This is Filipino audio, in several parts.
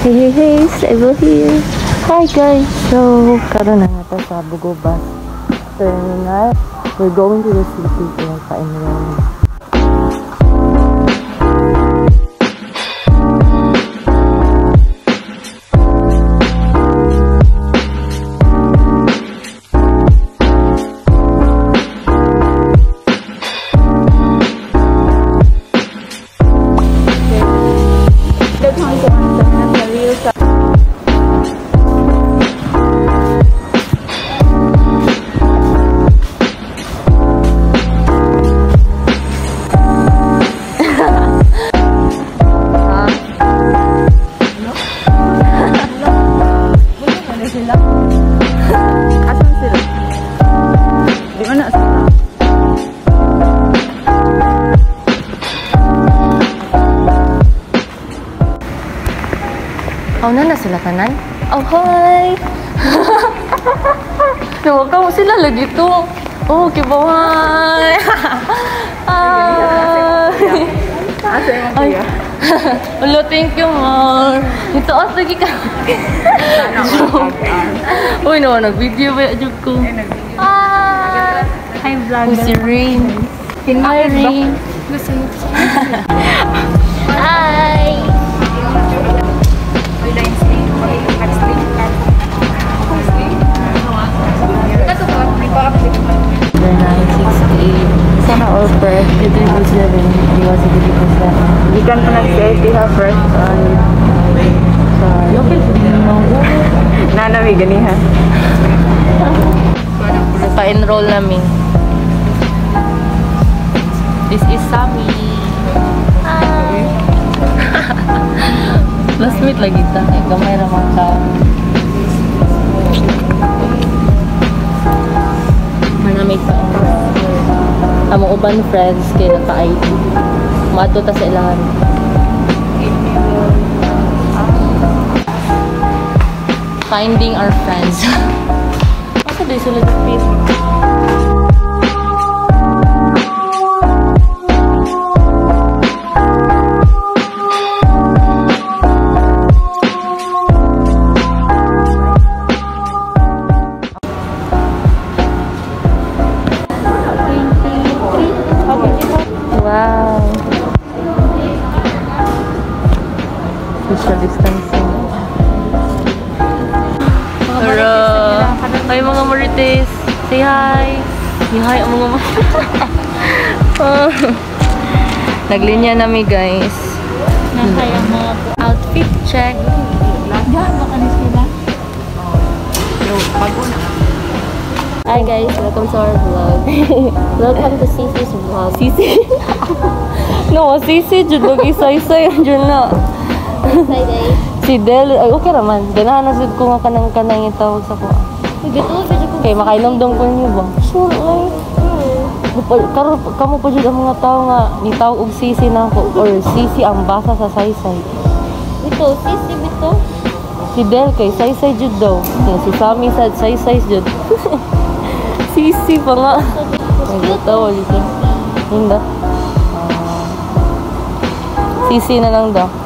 Hey, stable here. Hi guys. So, karon na nato sa Bugo Bus Terminal. We're going to the city to pa-enroll. Oh, na sila tanan? Oh, hi! Nawag mo sila lagi to. Oh, kibawan! Ay! Hello, thank you, Mar. Ito, lagi ka. Uy, naman, nag-video ba yung ko? Hi, vlog. Si Rain. Hi, Rain. Hi! Sana all first, ito yung sila rin. Iwasan dito po sila. Ikan pa nag-CIT ha first. Local po din mo. Nanami ganiha. Pa-enroll namin. This is Sammy. Hi! Last meet lagi ta. Gamay ramang tao. Manamig pa ang uban friends kay naka-ID. Mato ta sa ilahan. Finding our friends. Asa day sulod sa Facebook? Wow. Social distancing. Tara. Hi mga Marites. Say hi. Say hi ang mga Naglinya nami guys. Nakay ang mga outfit check. Diyan baka ni sila. Hi guys, welcome to our vlog. Welcome to Sisi's vlog. Sisi? No, Sisi jud lagi say-say jud na. Say Si Del, ay okay raman. Ganahan na jud ko nga kanang itawag sa ko. Dito video ko. Okay, makainomdom ko niyo ba? Sure ay. Karon kamo pa jud ang mga tao nga nitawag og Sisi na ko or Sisi ang basa sa say-say. Ito, Sisi bito. Si Del kay say-say jud daw. Si Sammy sad say-say jud. Sisi pa nga. Ay, tawa dito. Hindi. Sisi na lang daw.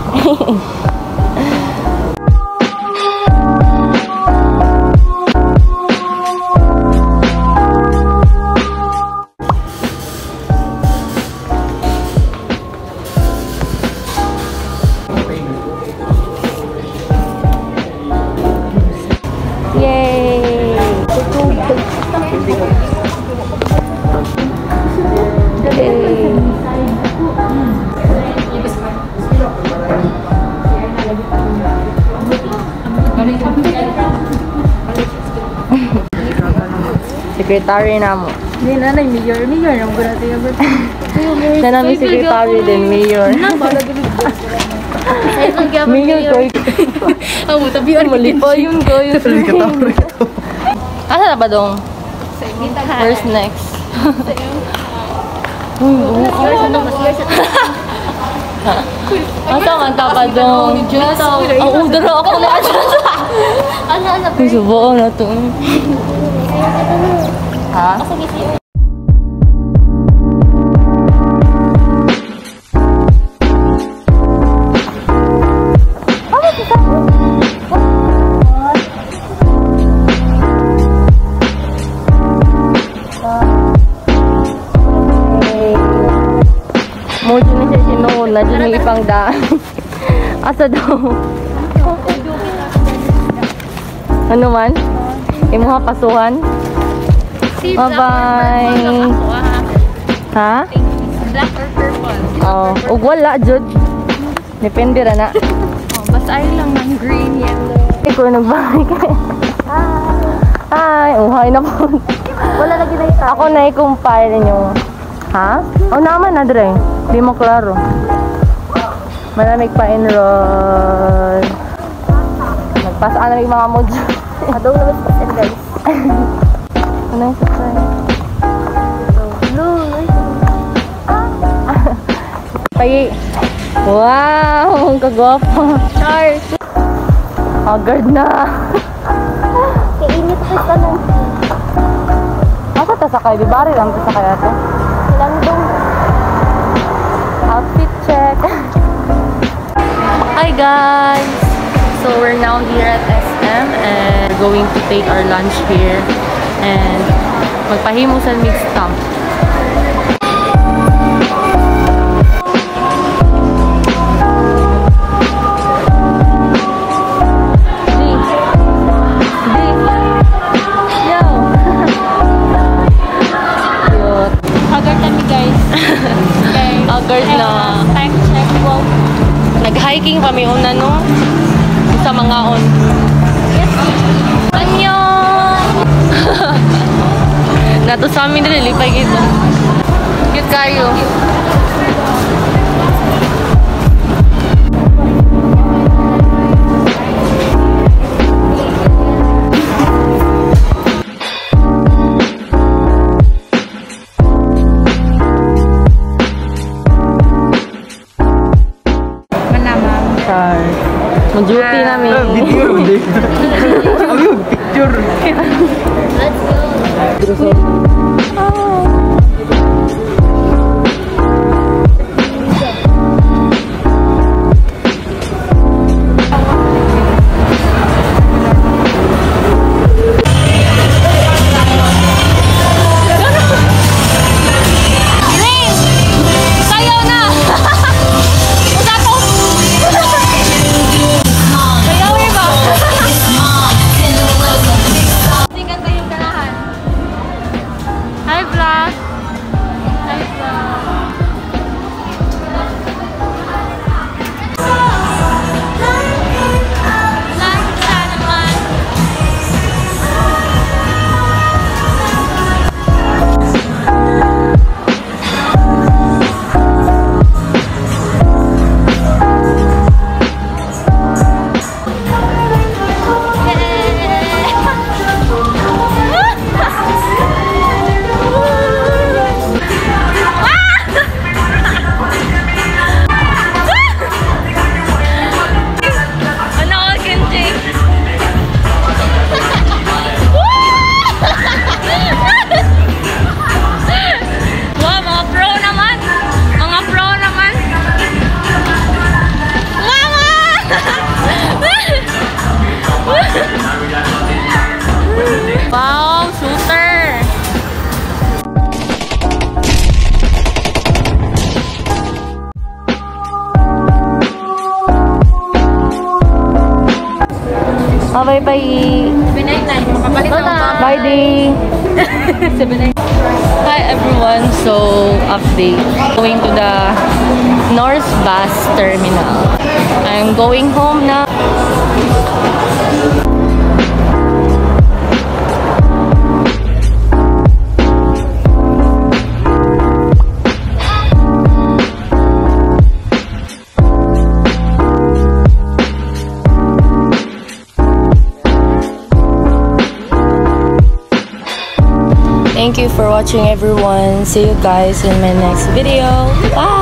Yay! Secretary na mo. Hindi na na, mayor yung gulati yung gulati. Na namin secretary din, mayor. Mayor ko. Ang tabihan mali pa yun ko. Asa na ba dong? Where's next? Asa man ka pa dong? Ang udara ako na. Ano? Subukan na to. Ha? na dyan yung ipang daan. Asa daw? Ano man? Imuha pasuhan? Bye-bye! Ha? Black or purple? Oh, ug wala jud. Depende ra na. Oh, basta ay lang ng green, yellow. Ikaw nagbalik ka. Ay, uhay na po. Wala lagi na ito. Ako na i-compile ninyo. Ha? Oh, naman na dre. Di mo klaro. Malamig pa enroll. Nagpasaan na yung mga mods. Adong naman sa kasi guys. Ano yung sakay? Blue. Pagi. Wow, ang kagwapo. Stars. Haggard na. Kainit pa sa lang. Asa ta sakay? Di bari lang ta sakay ato. Landong. Outfit check. Hi guys! So we're now here at SM and we're going to take our lunch here and magpahimo sa mixed stamp. Haggard na. Time check. Wow. Nag-hiking kami una no sa mga on. Yes. Annyeong! Nato sa amin din lipay gito. Cute kayo. Mag-duty namin. Video din. Ano picture? Let's go. Wow, shooter! Bye-bye! 799. Makapalit ako. Bye, Dee! 799. Hi everyone! So, update. Going to the North Bus Terminal. I'm going home na. Thank you for watching everyone. See you guys in my next video. Bye!